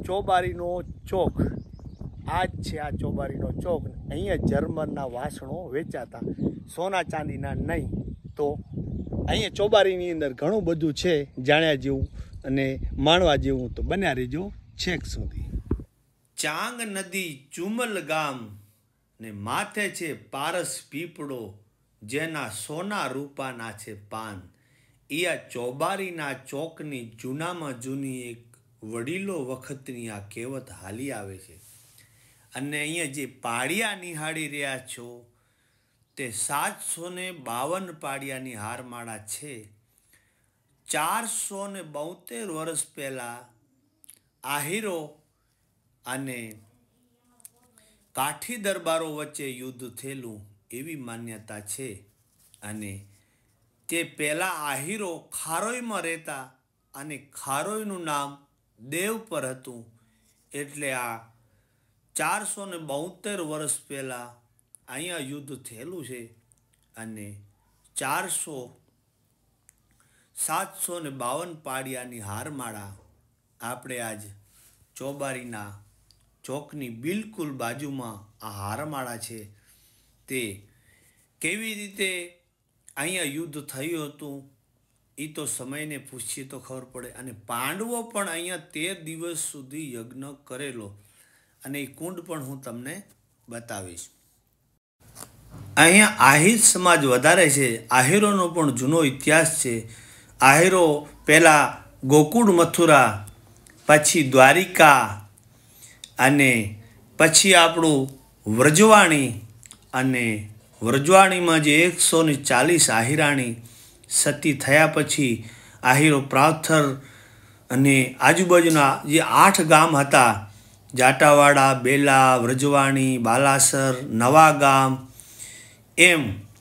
ચોબારીનો ચોક આ જ છે. આ ચોબારીનો ચોક. અહીંયા જર્મનના વાસણો વેચાતા, સોના ચાંદીના નહીં. તો અહીંયા ચોબારીની અંદર ઘણું બધું છે જાણ્યા જેવું અને માણવા જેવું. તો બન્યા રહેજો છેક સુધી. ચાંગ નદી ચુમલ ગામ ને માથે છે પારસ પીપળો, જેના સોના રૂપાના છે પાન. એ આ ચોબારીના ચોકની જૂનામાં જૂની એક વડીલો વખતની આ કહેવત હાલી આવે છે. અને અહીંયા જે પાડિયા નિહાળી રહ્યા છો તે 752 પાડિયાની હારમાળા છે. 472 વર્ષ પહેલાં આહીરો અને કાઠી દરબારો વચ્ચે યુદ્ધ થયેલું એવી માન્યતા છે. અને તે પહેલાં આહીરો ખારોઈમાં રહેતા અને ખારોઈનું નામ દેવ પર હતું. એટલે આ 472 વર્ષ પહેલાં અહીંયા યુદ્ધ થયેલું છે. અને 752 પાડિયાની હારમાળા આપણે આજ ચોબારીના ચોકની બિલકુલ બાજુમાં આ હારમાળા છે. તે કેવી રીતે અહીંયા યુદ્ધ થયું હતું એ તો સમયને પૂછીએ તો ખબર પડે. અને પાંડવો પણ અહીંયા 13 દિવસ સુધી યજ્ઞ કરેલો અને એ કુંડ પણ હું તમને બતાવીશ. અહીંયા આહિર સમાજ વધારે છે. આહિરોનો પણ જૂનો ઇતિહાસ છે. આહિરો પહેલાં ગોકુળ મથુરા, પછી દ્વારિકા અને પછી આપણું વ્રજવાણી, અને વ્રજવાણીમાં જે 140 આહિરાણી સતી થયા પછી આહિરો પ્રાવથર અને આજુબાજુના જે 8 ગામ હતા, જાટાવાડા, બેલા, વ્રજવાણી, બાલાસર, નવા ગામ, એમ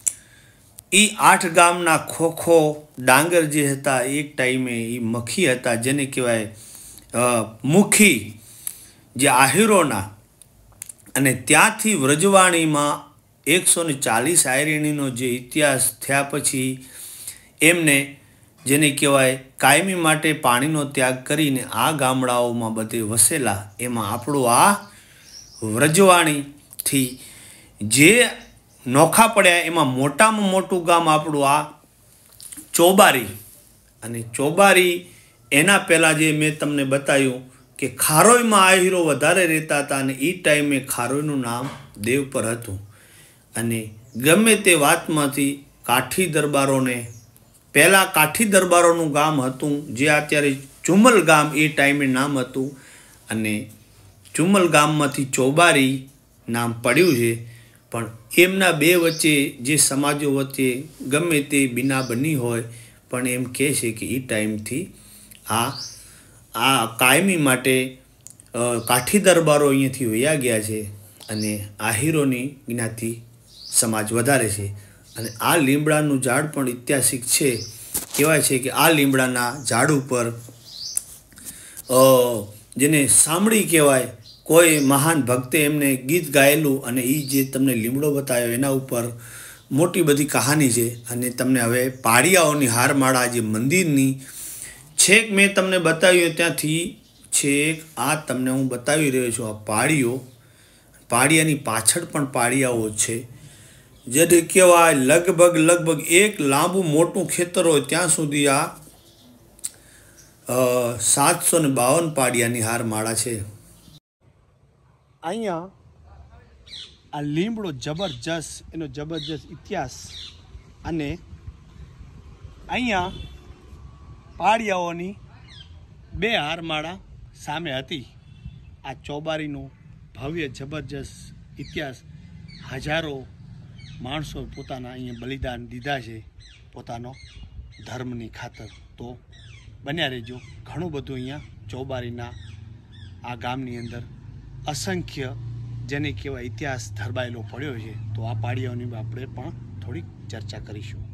એ 8 ગામના ખોખો ડાંગર જે હતા એક ટાઈમે એ મખી હતા, જેને કહેવાય મુખી, જે આહિરોના. અને ત્યાંથી વ્રજવાણીમાં 140 આહિરીણીનો જે ઇતિહાસ થયા પછી એમને જેને કહેવાય કાયમી માટે પાણીનો ત્યાગ કરીને આ ગામડાઓમાં બધે વસેલા. એમાં આપણું આ વ્રજવાણીથી જે નોખા પડ્યા એમાં મોટામાં મોટું ગામ આપણું આ ચોબારી. અને ચોબારી એના પહેલાં જે મેં તમને બતાવ્યું કે ખારોઈમાં આહીરો વધારે રહેતા હતા અને એ ટાઈમે ખારોઈનું નામ દેવ પર હતું. અને ગમે તે વાતમાંથી કાઠી દરબારોને, પહેલાં કાઠી દરબારોનું ગામ હતું જે અત્યારે ચુમલ ગામ એ ટાઈમે નામ હતું, અને ચુમલ ગામમાંથી ચોબારી નામ પડ્યું છે. પણ એમના બે વચ્ચે જે સમાજો વચ્ચે ગમે તે બીના બની હોય, પણ એમ કહે છે કે એ ટાઈમથી આ કાયમી માટે કાઠી દરબારો અહીંયાથી વયા ગયા છે અને આહીરોની જ્ઞાતિ સમાજ વધારે છે. અને આ લીમડાનું ઝાડ પણ ઐતિહાસિક છે. કહેવાય છે કે આ લીમડાના ઝાડ ઉપર જેને સાંભળી કહેવાય, કોઈ મહાન ભક્તે એમને ગીત ગાયેલું અને એ જે તમને લીમડો બતાવ્યો એના ઉપર મોટી બધી કહાની છે. અને તમને હવે પાડિયાઓની હારમાળા જે મંદિરની છેક મેં તમને બતાવ્યું ત્યાંથી છેક આ તમને હું બતાવી રહ્યો છું. આ પાડિયાની પાછળ પણ પાડિયાઓ છે, જેને કહેવાય લગભગ એક લાંબુ મોટું ખેતર હોય ત્યાં સુધી આ 752 પાડિયાની હારમાળા છે. અહીંયા આ લીમડો એનો જબરજસ્ત ઇતિહાસ. અને અહીંયા પાડિયાઓની 2 હારમાળા સામે હતી. આ ચોબારીનો ભવ્ય જબરજસ્ત ઇતિહાસ. હજારો માણસો પોતાના અહીંયા બલિદાન દીધા છે પોતાનો ધર્મની ખાતર. તો બન્યા રહેજો. ઘણું બધું અહીંયા ચોબારીના આ ગામની અંદર અસંખ્ય જેને કહેવાય ઇતિહાસ ધરબાયેલો પડ્યો છે. તો આ પાડિયાઓની આપણે પણ થોડીક ચર્ચા કરીશું.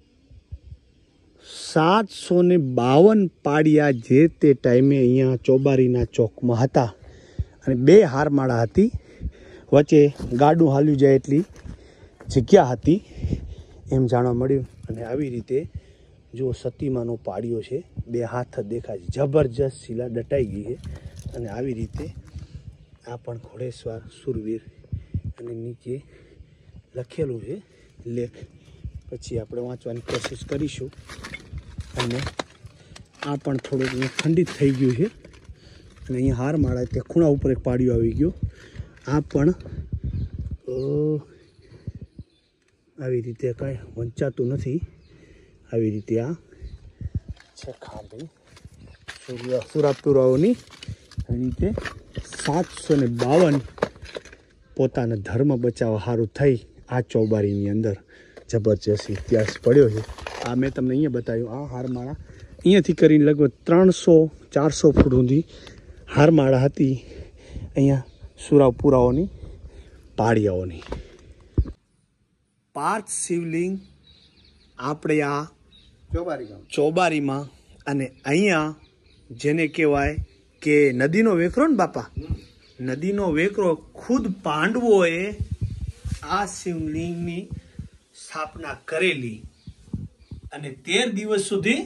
752 પાડિયા જે તે ટાઈમે અહીંયા ચોબારીના ચોકમાં હતા અને 2 હારમાળા હતી. વચ્ચે ગાડું હાલ્યું જાય એટલી જગ્યા હતી એમ જાણવા મળ્યું. અને આવી રીતે જો સતીમાનો પાડિયો છે, 2 હાથ દેખાય છે, જબરજસ્ત શિલા દટાઈ ગઈ છે. અને આવી રીતે આ પણ ઘોડેસવાર સુરવીર અને નીચે લખેલું છે લેખ. પછી આપણે વાંચવાની કોશિશ કરીશું. અને આ પણ થોડુંક ખંડિત થઈ ગયું છે અને અહીંયા હારમાળા તે ખૂણા ઉપર એક પાડિયો આવી ગયો. આ પણ આવી રીતે કાંઈ વંચાતું નથી. આવી રીતે આ છે ખાંભી સુરાપુરાઓની. આવી રીતે 752 પોતાના ધર્મ બચાવવા સારું થઈ આ ચોબારીની અંદર જબરજસ્ત ઇતિહાસ પડ્યો છે. આ મેં તમને અહીંયા બતાવ્યું. આ હારમાળા અહીંયાથી કરીને લગભગ 300-400 ફૂટ સુધી હારમાળા હતી અહીંયા સુરાપુરાઓની પાળિયાઓની. 5 શિવલિંગ આપણે આ ચોબારીમાં. અને અહીંયા જેને કહેવાય કે નદીનો વેકરો ને બાપા, નદીનો વેકરો ખુદ પાંડવોએ આ શિવલિંગની સ્થાપના કરેલી અને 13 દિવસ સુધી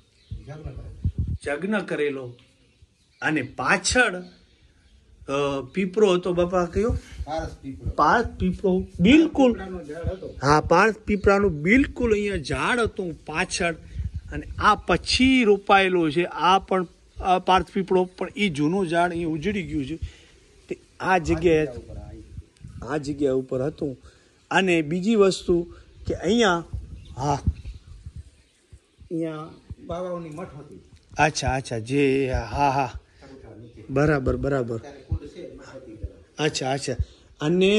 યજ્ઞ કરેલો. અને પાછળ પીપળો હતો બાપા, કયો? પારસ પીપળો. બિલકુલ, હા, પારસ પીપળાનું બિલકુલ અહીંયા ઝાડ હતું પાછળ. અને આ પછી રોપાયેલો છે આ પણ પારસ પીપળો, પણ એ જૂનું ઝાડ અહીંયા ઉજળી ગયું છે તે આ જગ્યા ઉપર હતું. અને બીજી વસ્તુ કે અહીંયા અહીંયા બાવાઓની મઠ હતી. અચ્છા, જે હા, બરાબર. અચ્છા. અને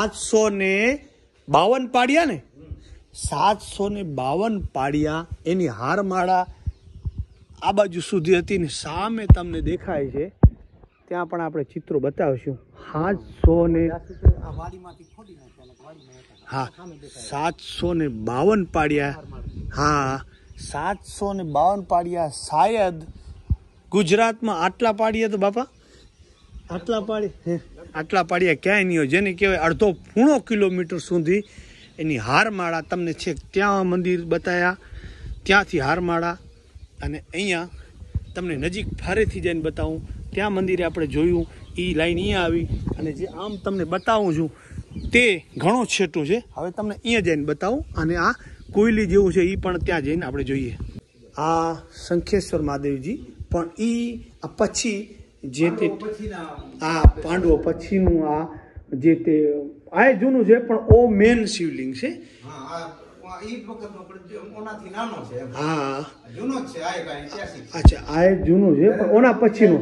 752 પાડિયા ને, 752 પાડિયા એની હારમાળા આ બાજુ સુધી હતી ને સામે તમને દેખાય છે ત્યાં પણ આપણે ચિત્રો બતાવશું. 752 પાડિયા. હા, 752 પાડિયા. શાયદ ગુજરાતમાં આટલા પાડિયા તો બાપા, આટલા પાડિયા ક્યાંય નહીં હોય. જેને કહેવાય અડધો પૂણો કિલોમીટર સુધી એની હારમાળા તમને છે. ત્યાં મંદિર બતાવ્યા, ત્યાંથી હારમાળા. અને અહીંયા તમને નજીક ફારેથી જઈને બતાવું. ત્યાં મંદિરે આપણે જોયું, એ લાઈન અહીંયા આવી. અને જે આમ તમને બતાવું છું તે ઘણો છેટો છે. હવે તમને અહીંયા જઈને બતાવું. અને આ કોયલી જેવું છે એ પણ ત્યાં જઈને આપણે જોઈએ. આ શંખેશ્વર મહાદેવજી પણ એ પછી જે તે આ પાંડવો પછીનું આ જે તે આ જૂનું છે પણ ઓ મેન શિવલિંગ છે. હા, અચ્છા, આ જૂનું છે પણ ઓના પછીનું.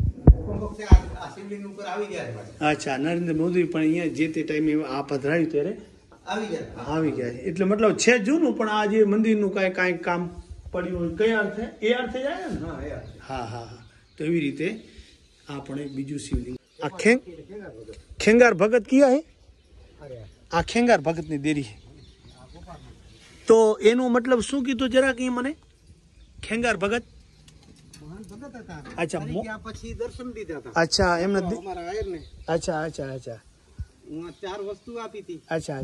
અચ્છા, નરેન્દ્ર મોદી પણ અહીંયા જે તે ટાઈમે આ પધરાયું ત્યારે આવી ગયા છે. એટલે મતલબ છે જૂનું, પણ આ જે મંદિરનું કાંઈ કામ પડ્યું હોય કયા અર્થે, એ અર્થે જાય ને. હા. તો એવી રીતે આ પણ એક બીજું શિવલિંગ. આ ખેંગાર ભગત કિયા હે, આ ખેંગાર ભગતની દેરી છે. તો એનો મતલબ શું કીધું જરાક એ મને? ખેંગાર ભગત. અચ્છા, પછી દર્શન દીધા હતા. અચ્છા, એમને અચ્છા 4 વસ્તુ આપી હતી. અચ્છા,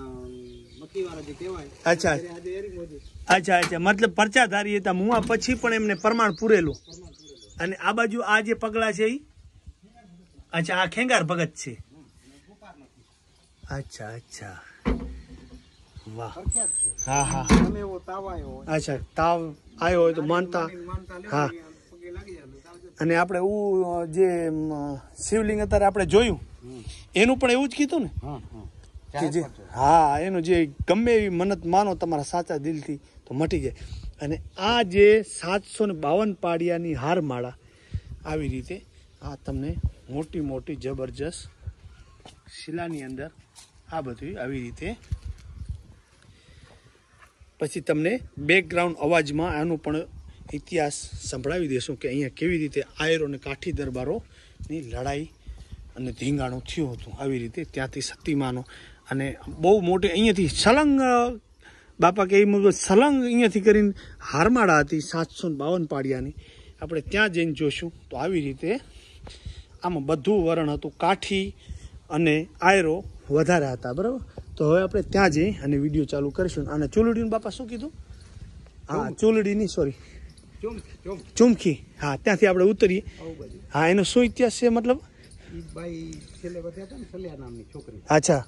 મતલબ પરચાધારી હતા મુઆ, પછી પણ એમને પ્રમાણ પૂરેલું. અને આ બાજુ આ જે પગલા છે એ અચ્છા આ ખેંગાર ભગત છે. અચ્છા, વાહ. હા. અચ્છા, તાવ આવ્યો હોય તો માનતા. હા. અને આપણે જે શિવલિંગ અત્યારે આપણે જોયું એનું પણ એવું જ કીધું ને કે જે હા એનું જે ગમે એવી મન્નત માનો તમારા સાચા દિલથી તો મટી જાય. અને આ જે 752 પાડિયાની હારમાળા આવી રીતે આ તમને મોટી જબરજસ્ત શિલાની અંદર આ બધું આવી રીતે. પછી તમને બેકગ્રાઉન્ડ અવાજમાં આનો પણ ઇતિહાસ સંભળાવી દેશું કે અહીંયા કેવી રીતે આયરો અને કાઠી દરબારોની લડાઈ અને ધીંગાણું થયું હતું. આવી રીતે ત્યાંથી સતીમાનો અને બહુ મોટી અહીંયાથી સલંગ બાપા કે સલંગ અહીંયાથી કરીને હારમાળા હતી 752 પાડિયાની. આપણે ત્યાં જઈને જોઈશું તો આવી રીતે આમાં બધું વરણ હતું. કાઠી અને આયરો વધારે હતા, બરાબર. તો હવે આપણે ત્યાં જઈ અને વિડીયો ચાલુ કરીશું. અને ચૂલડીનું બાપા શું કીધું? હા, ચૂલડીની સોરી ચુમખી, હા ત્યાંથી આપણે ઉતરીએ. હા, એનો શું ઇતિહાસ છે? મતલબ અચ્છા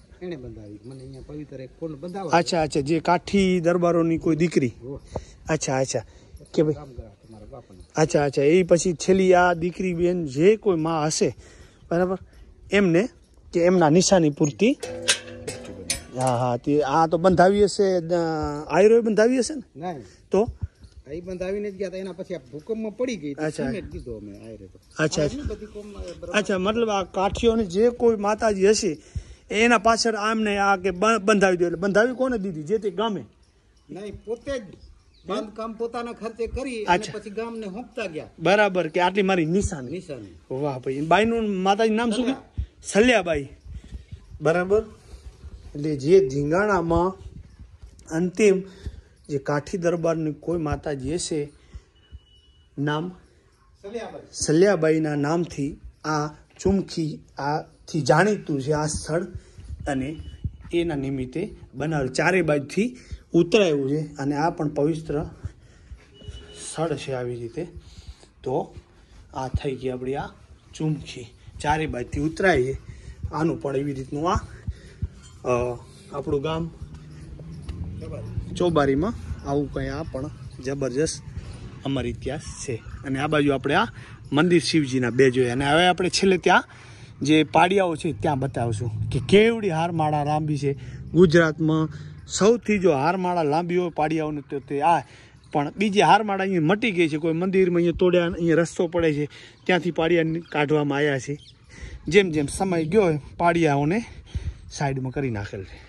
અચ્છા અચ્છા, જે કાઠી દરબારોની કોઈ દીકરી. અચ્છા અચ્છા, કે ભાઈ અચ્છા અચ્છા, એ પછી છેલ્લી આ દીકરી બેન જે કોઈ માં હશે, બરાબર, એમને કે એમના નિશાની પૂરતી. હા હા, તે આ તો બંધાવી હશે, આયરો બંધાવી હશે ને? તો બંધાવીને જ ગયા હતા, એના પછી આ ભૂકંપમાં પડી ગઈ. અચ્છા અચ્છા અચ્છા, મતલબ આ કાઠીઓની જે કોઈ માતાજી હશે એના પાછળ આમને આ કે બંધાવી દો. એટલે બંધાવી કોને દીધી? જે તે ગામે નહીં, પોતે જ બાંધકામ પોતાના ખર્ચે કરી અને પછી ગામને હોંપતા ગયા. બરાબર, કે આટલી મારી નિશાની. વાહ ભાઈ. બાઈનું માતાજી નામ શું? સલ્યાબાઈ. બરાબર. એટલે જે ધીંગાણામાં અંતિમ જે કાઠી દરબારની કોઈ માતાજી હશે, નામ સલ્યાબાઈના નામથી આ ચુમખી આથી જાણીતું છે આ સ્થળ, અને એના નિમિત્તે બનાવેલ ચારે બાજુથી ઉતરાયું છે. અને આ પણ પવિત્ર સ્થળ છે આવી રીતે. તો આ થઈ ગઈ આપણી આ ચુમખી, ચારે બાજુથી ઉતરાય છે. આનું પણ એવી રીતનું આ આપણું ગામ ચોબારીમાં આવું કંઈ આ પણ જબરજસ્ત અમર ઇતિહાસ છે. અને આ બાજુ આપણે આ મંદિર શિવજીના બે જોઈએ. અને હવે આપણે છેલ્લે ત્યાં જે પાડિયાઓ છે ત્યાં બતાવશું કે કેવડી હારમાળા લાંબી છે. ગુજરાતમાં સૌથી જો હારમાળા લાંબી હોય પાડિયાઓની તો તે આ. પણ બીજી હારમાળા અહીંયા મટી ગઈ છે, કોઈ મંદિરમાં અહીંયા તોડ્યા, અહીંયા રસ્તો પડે છે, ત્યાંથી પાડિયા કાઢવામાં આવ્યા છે. જેમ જેમ સમય ગયો પાડિયાઓને સાઈડમાં કરી નાખેલ છે.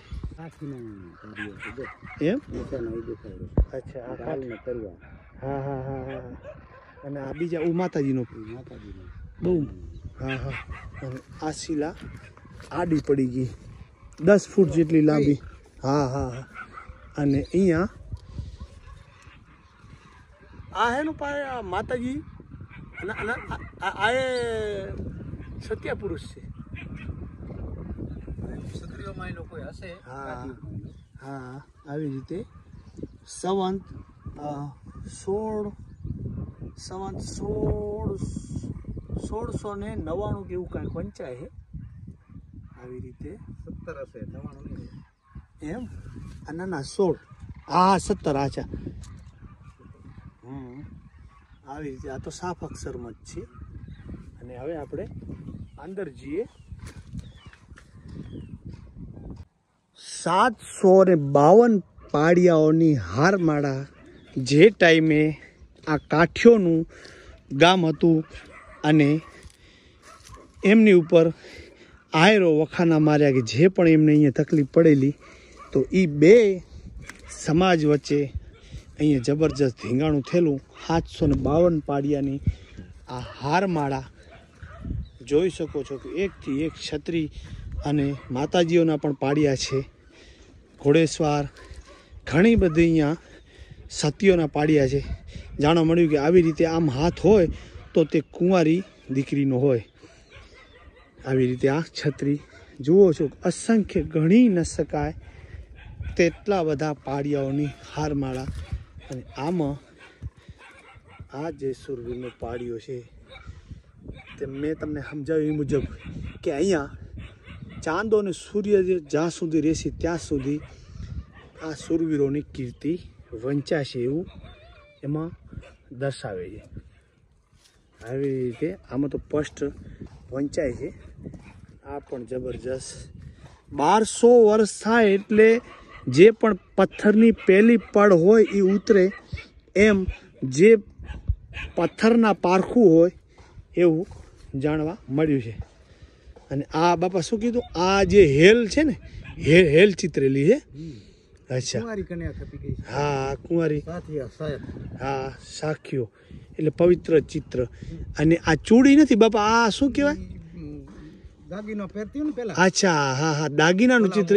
એમ? અચ્છા, હા હા હા હા. અને આ બીજા માતાજીનો બહુ, હા હા. અને આ શિલા આડી પડી ગઈ 10 ફૂટ જેટલી લાંબી. હા હા હા. અને અહીંયા આ હેનું માતાજી આ સત્ય પુરુષ છે. હા હા, આવી રીતે સંવંત 1699 કે એવું કાંઈક વંચાય છે. આવી રીતે 17 હશે, 99 એમ? ના ના 16, હા 17, અચ્છા. આવી રીતે આ તો સાફ અક્ષરમાં જ છે. અને હવે આપણે અંદર જઈએ. 752 પાડિયાઓની હારમાળા જે ટાઈમે આ કાઠીઓનું ગામ હતું અને એમની ઉપર આયરો વખાના માર્યા કે જે પણ એમને અહીંયા તકલીફ પડેલી, તો એ બે સમાજ વચ્ચે અહીંયા જબરજસ્ત ધીંગાણું થયેલું. 752 પાડિયાની આ હારમાળા જોઈ શકો છો કે એકથી એક છત્રી અને માતાજીઓના પણ પાડિયા છે. ઘોડેસવાર ઘણી બધી અહીંયા સતીઓના પાડિયા છે. જાણવા મળ્યું કે આવી રીતે આમ હાથ હોય તો તે કુંવારી દીકરીનો હોય. આવી રીતે આ છત્રી જુઓ છો, અસંખ્ય ગણી ન શકાય તેટલા બધા પાડિયાઓની હારમાળા. અને આમાં આ જે સુરવીરનો પાડિયો છે તે મેં તમને સમજાવ્યું એ મુજબ કે અહીંયા ચાંદો અને સૂર્ય જ્યાં સુધી રહેશે ત્યાં સુધી આ સુરવીરોની કીર્તિ વંચાશે એવું એમાં દર્શાવે છે. આવી રીતે આમાં તો સ્પષ્ટ વંચાય છે. આ પણ જબરજસ્ત 1200 વર્ષ થાય એટલે જે પણ પથ્થરની પહેલી પડ હોય એ ઉતરે, એમ જે પથ્થરના પારખું હોય એવું જાણવા મળ્યું છે. અને આ બાપા શું કીધું? આ જે હેલ છે ને, હેલ ચિત્રેલી છે. અચ્છા, હા કુંવારી, હા સાખીઓ એટલે પવિત્ર ચિત્ર. અને આ ચૂડી નથી બાપા, આ શું કહેવાય? દાગીનો પહેરતી ને પેલા. અચ્છા, હા હા, દાગીનાનું ચિત્ર.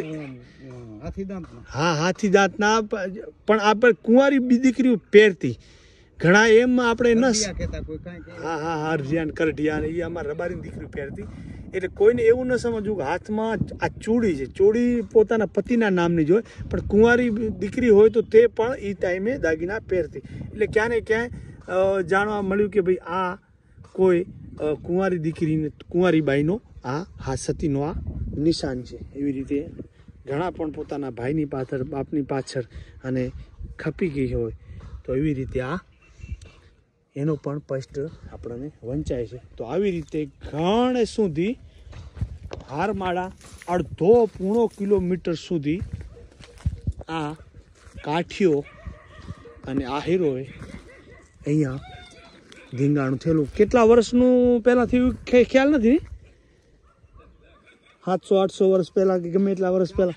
હા, હાથી દાંતના. પણ આપણે કુંવારી દીકરીઓ પહેરતી ઘણા, એમ આપણે નસ, હા હા હા, હરજિયાન કરઢિયાન એ અમારા રબારીની દીકરી પહેરતી. એટલે કોઈને એવું ન સમજવું કે હાથમાં આ ચૂડી છે. ચૂડી પોતાના પતિના નામની જ હોય, પણ કુંવારી દીકરી હોય તો તે પણ એ ટાઈમે દાગીના પહેરતી. એટલે ક્યાં ને ક્યાંય જાણવા મળ્યું કે ભાઈ આ કોઈ કુંવારી દીકરીને કુંવારી બાઈનો આ સતીનો આ નિશાન છે. એવી રીતે ઘણા પણ પોતાના ભાઈની પાછળ બાપની પાછળ અને ખપી ગઈ હોય તો એવી રીતે આ એનો પણ સ્પષ્ટ આપણને વંચાય છે. તો આવી રીતે ઘણે સુધી હારમાળા 1.5 કિલોમીટર સુધી આ કાઠીઓ અને આહીરોએ અહીંયા ધીંગાણું થયેલું. કેટલા વર્ષનું પહેલાં થયું ખ્યાલ નથી, 700-800 વર્ષ પહેલાં કે ગમે એટલા વર્ષ પહેલાં,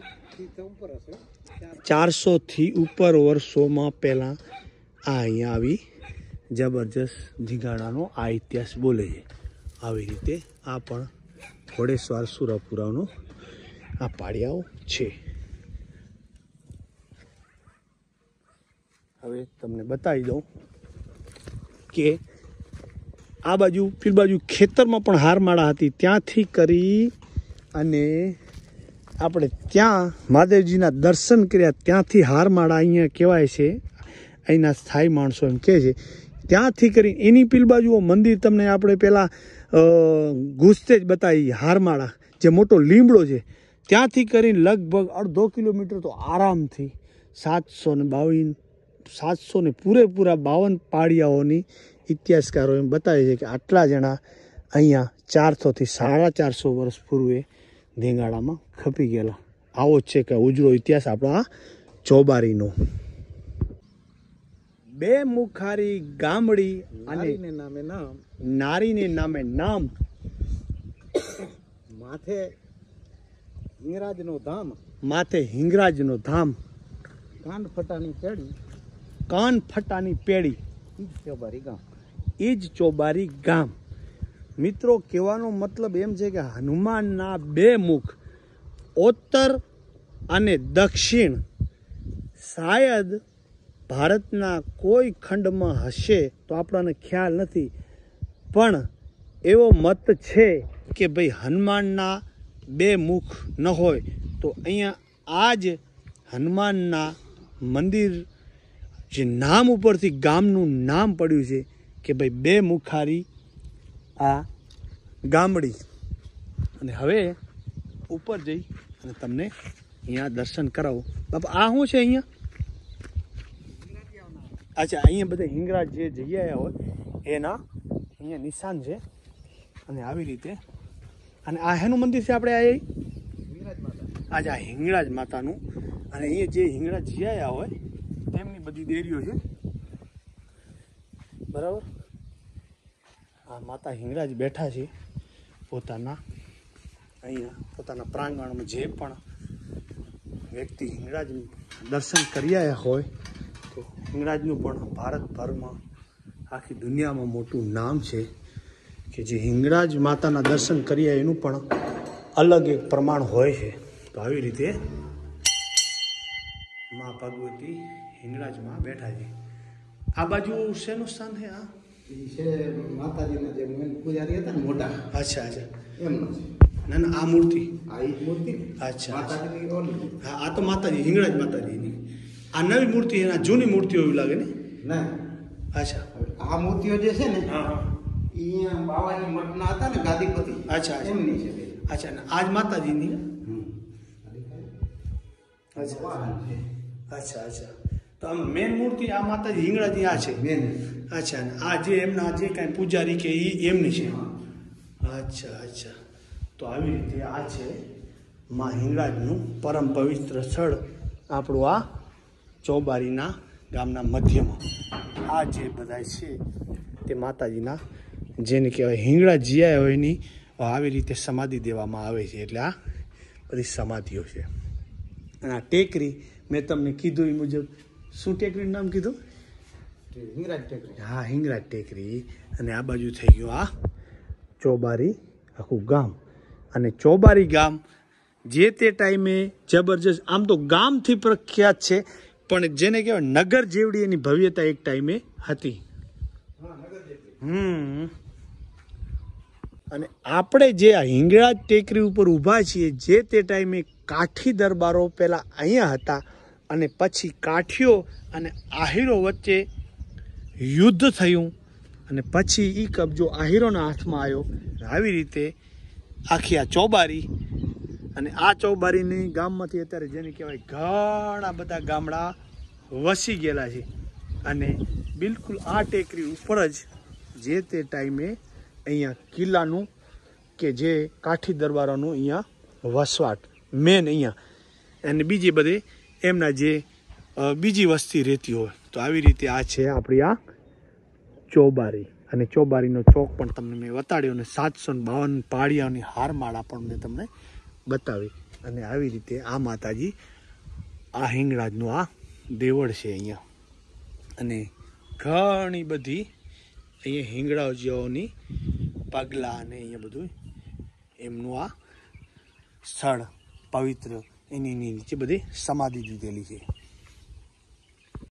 400થી ઉપર વર્ષોમાં પહેલાં આ અહીંયા આવી જબરજસ્ત ધીંગાણાનો આ ઇતિહાસ બોલે છે. આવી રીતે આ પણ ઘોડેસવાર સુરાપુરાનો આ પાડિયાઓ છે. હવે તમને બતાવી દઉં કે આ બાજુ પેલી બાજુ ખેતરમાં પણ હારમાળા હતી. ત્યાંથી કરી અને આપણે ત્યાં મહાદેવજીના દર્શન કર્યા. ત્યાંથી હારમાળા અહીંયા કહેવાય છે, અહીંના સ્થાયી માણસો એમ કહે છે. ત્યાંથી કરી એની પેલી બાજુ મંદિર તમને આપણે પહેલાં ઘૂસતે જ બતાવી હારમાળા જે મોટો લીમડો છે, ત્યાંથી કરીને લગભગ 1.5 કિલોમીટર તો આરામથી 700 પૂરેપૂરા 52 પાડિયાઓની ઇતિહાસકારો એમ બતાવે છે કે આટલા જણા અહીંયા 400થી 450 વર્ષ પૂર્વે ધીંગાણામાં ખપી ગયેલા. આવો જ છે કે ઉજળો ઇતિહાસ આપણા ચોબારીનો. બે મુખારી ગામડી અને નારીને નામે નામ, માથે હિંગરાજનો ધામ, કાન ફટાની પેડી, એ જ ચોબારી ગામ. મિત્રો, કહેવાનો મતલબ એમ છે કે હનુમાનના 2 મુખ ઉત્તર અને દક્ષિણ શાયદ ભારતના કોઈ ખંડમાં હશે તો આપણને ખ્યાલ નથી, પણ એવો મત છે કે ભાઈ હનુમાનના 2 મુખ ન હોય તો અહીંયા આ જ હનુમાનના મંદિર જે નામ ઉપરથી ગામનું નામ પડ્યું છે કે ભાઈ 2 મુખારી આ ગામડી. અને હવે ઉપર જઈ અને તમને અહીંયા દર્શન કરાવું. બાપા આ શું છે અહીંયા? અચ્છા, અહીંયા બધા હિંગરાજ જે જઈ આવ્યા હોય એના અહીંયા નિશાન છે. અને આવી રીતે, અને આ હેનું મંદિર છે આપણે આજે આ હિંગળાજ માતાનું. અને અહીંયા જે હિંગળાજ જઈ આવ્યા હોય તેમની બધી દેરીઓ છે, બરાબર. આ માતા હિંગળાજ બેઠા છે પોતાના અહીંયા પોતાના પ્રાંગણમાં. જે પણ વ્યક્તિ હિંગળાજ દર્શન કરી આવ્યા હોય તો હિંગળાજનું પણ ભારતભરમાં આખી દુનિયામાં મોટું નામ છે કે જે હિંગળાજ માતાના દર્શન કરી આવ્યા એનું પણ અલગ એક પ્રમાણ હોય છે. તો આવી રીતે મા ભગવતી હિંગળાજમાં બેઠા છે. આ બાજુ શેનું સ્થાન છે? આ માતાજીના જે પૂજારી હતા ને મોટા. અચ્છા અચ્છા, એમનો છે. ના ના, આ મૂર્તિ, અચ્છા હા, આ તો માતાજી હિંગળાજ માતાજીની. આ નવી મૂર્તિ, એના જૂની મૂર્તિઓ એવું લાગે ને? ના, અચ્છા. આ મૂર્તિઓ જે છે ને, અહીંયા બાવાની મઠના હતા ને ગાદીપતિ, અચ્છા એમની છે. અચ્છા, આજ માતાજીની. અચ્છા અચ્છા. તો આમ મેન મૂર્તિ આ માતાજી હિંગળાજી આ છે મેન. અચ્છા, આ જે એમના જે કાંઈ પૂજારી કે એ એમની છે. અચ્છા અચ્છા. તો આવી રીતે આ છે મા હિંગળાજનું પરમ પવિત્ર સ્થળ આપણું આ ચોબારીના ગામના મધ્યમાં. આ જે બધા છે તે માતાજીના જેને કહેવાય હિંગળાજ જીયા હોય એની આવી રીતે સમાધિ દેવામાં આવે છે. એટલે આ બધી સમાધિઓ છે. અને આ ટેકરી મેં તમને કીધું એ મુજબ, શું ટેકરીનું નામ કીધું? હિંગળાજ ટેકરી. હા, હિંગળાજ ટેકરી. અને આ બાજુ થઈ ગયું આ ચોબારી આખું ગામ. અને ચોબારી ગામ જે તે ટાઈમે જબરજસ્ત, આમ તો ગામથી પ્રખ્યાત છે, પણ જેને કહેવાય નગર જેવડી એની ભવ્યતા એક ટાઈમે હતી. અને આપણે જે આ હિંગળાજ ટેકરી ઉપર ઊભા છીએ, જે તે ટાઈમે કાઠી દરબારો પહેલાં અહીંયા હતા અને પછી કાઠીઓ અને આહીરો વચ્ચે યુદ્ધ થયું અને પછી એ કબજો આહીરોના હાથમાં આવ્યો. આવી રીતે આખી આ ચોબારી, અને આ ચોબારીની ગામમાંથી અત્યારે જેને કહેવાય ઘણા બધા ગામડા વસી ગયેલા છે. અને બિલકુલ આ ટેકરી ઉપર જ જે તે ટાઈમે અહીંયા કિલ્લાનું કે જે કાઠી દરબારોનું અહીંયા વસવાટ મેન અહીંયા, અને બીજી બધે એમના જે બીજી વસ્તી રહેતી હોય. તો આવી રીતે આ છે આપણી આ ચોબારી, અને ચોબારીનો ચોક પણ તમને મેં બતાડ્યો, અને 752 પાળિયાની હારમાળા પણ મેં તમને બતાવી. અને આવી રીતે આ માતાજી આ હિંગળાજનું આ દેવળ છે અહીંયા, અને ઘણી બધી અહીંયા હિંગળાજીઓની પગલાં અને અહીંયા બધું એમનું આ સ્થળ પવિત્ર એની નીચે બધી સમાધિ દીધેલી છે.